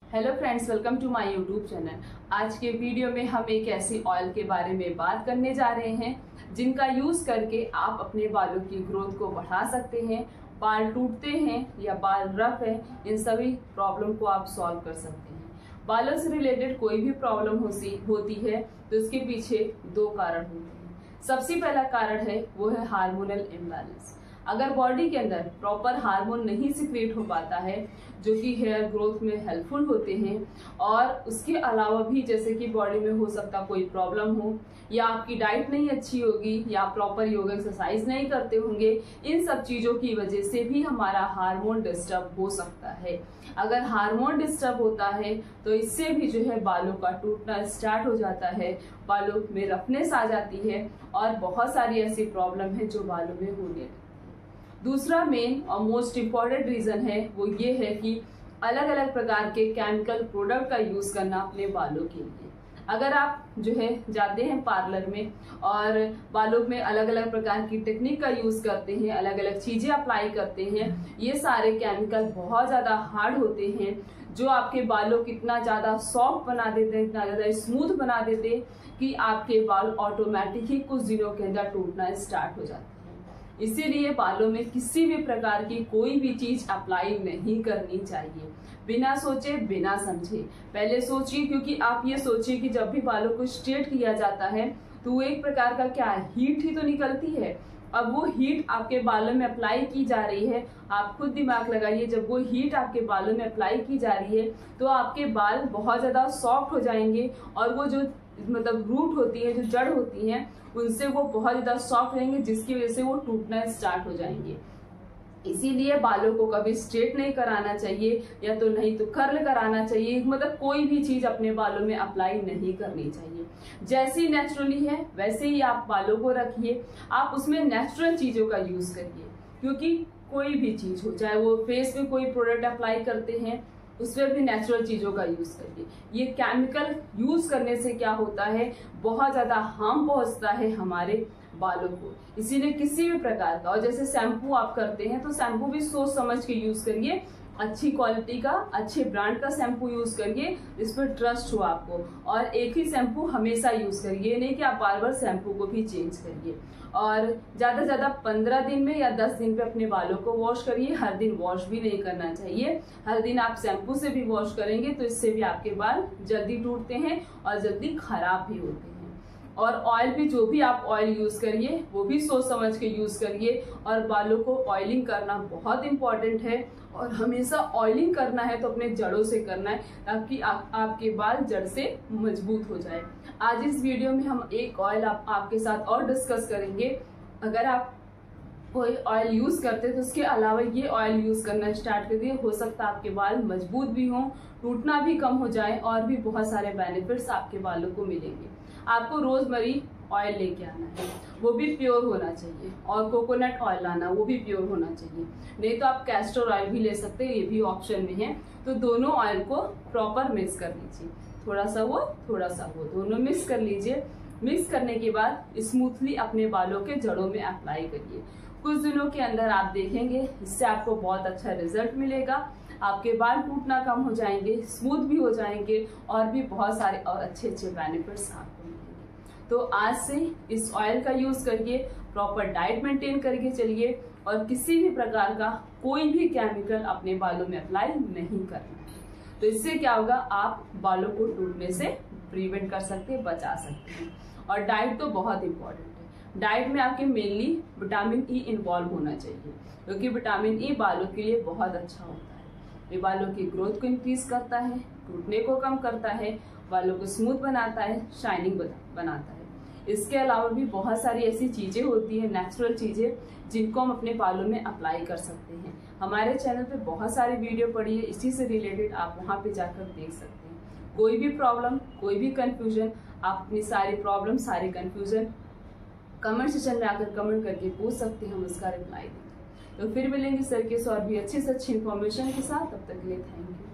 Hello friends, welcome to my YouTube channel. आज के video में हम एक ऐसी ऑयल के बारे में बात करने जा रहे हैं जिनका यूज़ करके आप अपने बालों की ग्रोथ को बढ़ा सकते हैं। बाल टूटते हैं या बाल रफ है, इन सभी प्रॉब्लम को आप सॉल्व कर सकते हैं। बालों से रिलेटेड कोई भी प्रॉब्लम होती है तो इसके पीछे दो कारण होते हैं। सबसे पहला कारण है वो है हार्मोनल इम्बैलेंस। अगर बॉडी के अंदर प्रॉपर हार्मोन नहीं सिक्रेट हो पाता है जो कि हेयर ग्रोथ में हेल्पफुल होते हैं, और उसके अलावा भी जैसे कि बॉडी में हो सकता कोई प्रॉब्लम हो, या आपकी डाइट नहीं अच्छी होगी, या प्रॉपर योगा एक्सरसाइज नहीं करते होंगे, इन सब चीज़ों की वजह से भी हमारा हार्मोन डिस्टर्ब हो सकता है। अगर हार्मोन डिस्टर्ब होता है तो इससे भी जो है बालों का टूटना स्टार्ट हो जाता है, बालों में रफनेस आ जाती है और बहुत सारी ऐसी प्रॉब्लम है जो बालों में होने लगती है। दूसरा मेन और मोस्ट इम्पॉर्टेंट रीजन है वो ये है कि अलग अलग प्रकार के केमिकल प्रोडक्ट का यूज करना अपने बालों के लिए। अगर आप जो है जाते हैं पार्लर में और बालों में अलग अलग प्रकार की टेक्निक का यूज करते हैं, अलग अलग चीजें अप्लाई करते हैं, ये सारे केमिकल बहुत ज्यादा हार्ड होते हैं जो आपके बालों को इतना ज्यादा सॉफ्ट बना देते हैं, इतना ज्यादा स्मूथ बना देते हैं कि आपके बाल ऑटोमेटिक ही कुछ दिनों के अंदर टूटना स्टार्ट हो जाते हैं। इसीलिए बालों में किसी भी प्रकार की कोई भी चीज अप्लाई नहीं करनी चाहिए बिना सोचे बिना समझे। पहले सोचिए, क्योंकि आप ये सोचिए कि जब भी बालों को स्ट्रेट किया जाता है तो वो एक प्रकार का क्या हीट ही तो निकलती है। अब वो हीट आपके बालों में अप्लाई की जा रही है, आप खुद दिमाग लगाइए, जब वो हीट आपके बालों में अप्लाई की जा रही है तो आपके बाल बहुत ज्यादा सॉफ्ट हो जाएंगे, और वो जो मतलब रूट होती है, जो जड़ होती है, उनसे वो बहुत ज्यादा सॉफ्ट रहेंगे, जिसकी वजह से वो टूटना स्टार्ट हो जाएंगे। इसीलिए बालों को कभी स्ट्रेट नहीं कराना चाहिए, या तो नहीं तो कर्ल कराना चाहिए, मतलब कोई भी चीज अपने बालों में अप्लाई नहीं करनी चाहिए। जैसी नेचुरली है वैसे ही आप बालों को रखिए, आप उसमें नेचुरल चीजों का यूज करिए, क्योंकि कोई भी चीज हो, चाहे वो फेस पे कोई प्रोडक्ट अप्लाई करते हैं उसमें भी नेचुरल चीजों का यूज करिए। ये केमिकल यूज करने से क्या होता है, बहुत ज्यादा हार्म पहुंचता है हमारे बालों को। इसीलिए किसी भी प्रकार का, और जैसे शैम्पू आप करते हैं तो शैम्पू भी सोच समझ के यूज करिए, अच्छी क्वालिटी का, अच्छे ब्रांड का शैम्पू यूज करिए जिस पर ट्रस्ट हो आपको, और एक ही शैम्पू हमेशा यूज करिए, नहीं कि आप बार बार शैम्पू को भी चेंज करिए। और ज्यादा से ज्यादा 15 दिन में या 10 दिन पे अपने बालों को वॉश करिए। हर दिन वॉश भी नहीं करना चाहिए, हर दिन आप शैम्पू से भी वॉश करेंगे तो इससे भी आपके बाल जल्दी टूटते हैं और जल्दी खराब भी होते हैं। और ऑयल भी, जो भी आप ऑयल यूज करिए वो भी सोच समझ के यूज करिए, और बालों को ऑयलिंग करना बहुत इंपॉर्टेंट है, और हमेशा ऑयलिंग करना है तो अपने जड़ों से करना है ताकि आपके बाल जड़ से मजबूत हो जाए। आज इस वीडियो में हम एक ऑयल आपके साथ और डिस्कस करेंगे। अगर आप कोई ऑयल यूज करते तो उसके अलावा ये ऑयल यूज करना स्टार्ट कर दिए, हो सकता है आपके बाल मजबूत भी हों, टूटना भी कम हो जाए, और भी बहुत सारे बेनिफिट्स आपके बालों को मिलेंगे। आपको रोजमेरी ऑयल लेके आना है, वो भी प्योर होना चाहिए, और कोकोनट ऑयल लाना, वो भी प्योर होना चाहिए। नहीं तो आप कैस्टर ऑयल भी ले सकते हैं, ये भी ऑप्शन में है। तो दोनों ऑयल को प्रॉपर मिक्स कर लीजिए, थोड़ा सा वो थोड़ा सा वो, दोनों मिक्स कर लीजिए। मिक्स करने के बाद स्मूथली अपने बालों के जड़ों में अप्लाई करिए। कुछ दिनों के अंदर आप देखेंगे इससे आपको बहुत अच्छा रिजल्ट मिलेगा, आपके बाल टूटना कम हो जाएंगे, स्मूथ भी हो जाएंगे, और भी बहुत सारे और अच्छे अच्छे बेनिफिट्स आपको मिलेंगे। तो आज से इस ऑयल का यूज करिए, प्रॉपर डाइट मेंटेन करके चलिए, और किसी भी प्रकार का कोई भी केमिकल अपने बालों में अप्लाई नहीं करना है। तो इससे क्या होगा, आप बालों को टूटने से प्रिवेंट कर सकते हैं, बचा सकते हैं। और डाइट तो बहुत इंपॉर्टेंट है। डाइट में आपके मेनली विटामिन ई इन्वॉल्व होना चाहिए, क्योंकि विटामिन ई बालों के लिए बहुत अच्छा होता है। ये बालों की ग्रोथ को इंक्रीज करता है, टूटने को कम करता है, बालों को स्मूथ बनाता है, शाइनिंग बनाता है। इसके अलावा भी बहुत सारी ऐसी चीजें होती है, नेचुरल चीजें, जिनको हम अपने बालों में अप्लाई कर सकते हैं। हमारे चैनल पे बहुत सारी वीडियो पड़ी है इसी से रिलेटेड, आप वहाँ पे जाकर देख सकते हैं। कोई भी प्रॉब्लम, कोई भी कंफ्यूजन, आप अपनी सारी प्रॉब्लम, सारी कंफ्यूजन कमेंट सेक्शन में आकर कमेंट करके पूछ सकते हैं, हम उसका रिप्लाई देंगे। तो फिर मिलेंगे सर के और भी अच्छी से अच्छी इन्फॉर्मेशन के साथ, तब तक के लिए थैंक यू।